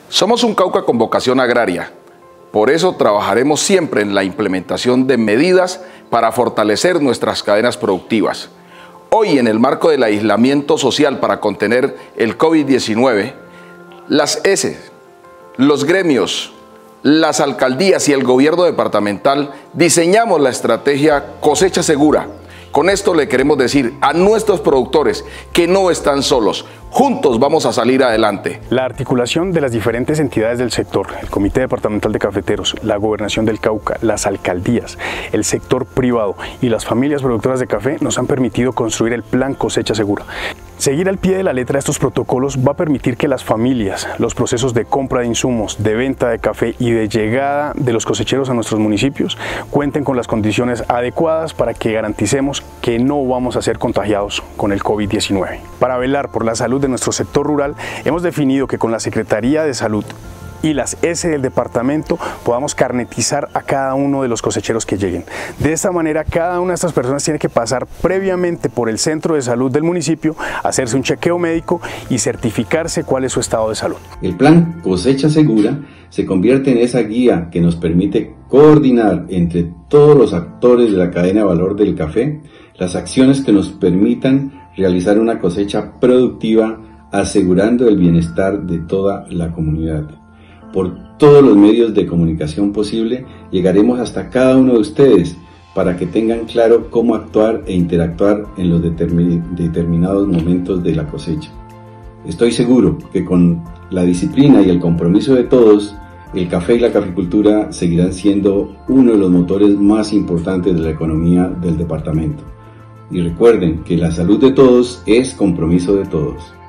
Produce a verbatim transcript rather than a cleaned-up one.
Somos un Cauca con vocación agraria. Por eso trabajaremos siempre en la implementación de medidas para fortalecer nuestras cadenas productivas. Hoy, en el marco del aislamiento social para contener el COVID diecinueve, las E S, los gremios, las alcaldías y el gobierno departamental diseñamos la estrategia Cosecha Segura. Con esto le queremos decir a nuestros productores que no están solos. Juntos vamos a salir adelante. La articulación de las diferentes entidades del sector, el Comité Departamental de Cafeteros, la Gobernación del Cauca, las alcaldías, el sector privado y las familias productoras de café nos han permitido construir el Plan Cosecha Segura. Seguir al pie de la letra estos protocolos va a permitir que las familias, los procesos de compra de insumos, de venta de café y de llegada de los cosecheros a nuestros municipios cuenten con las condiciones adecuadas para que garanticemos que no vamos a ser contagiados con el COVID diecinueve. Para velar por la salud de nuestro sector rural, hemos definido que con la Secretaría de Salud y las E S del departamento podamos carnetizar a cada uno de los cosecheros que lleguen. De esta manera, cada una de estas personas tiene que pasar previamente por el centro de salud del municipio, hacerse un chequeo médico y certificarse cuál es su estado de salud. El plan Cosecha Segura se convierte en esa guía que nos permite coordinar entre todos los actores de la cadena de valor del café las acciones que nos permitan realizar una cosecha productiva, asegurando el bienestar de toda la comunidad. Por todos los medios de comunicación posible, llegaremos hasta cada uno de ustedes para que tengan claro cómo actuar e interactuar en los determin- determinados momentos de la cosecha. Estoy seguro que con la disciplina y el compromiso de todos, el café y la caficultura seguirán siendo uno de los motores más importantes de la economía del departamento. Y recuerden que la salud de todos es compromiso de todos.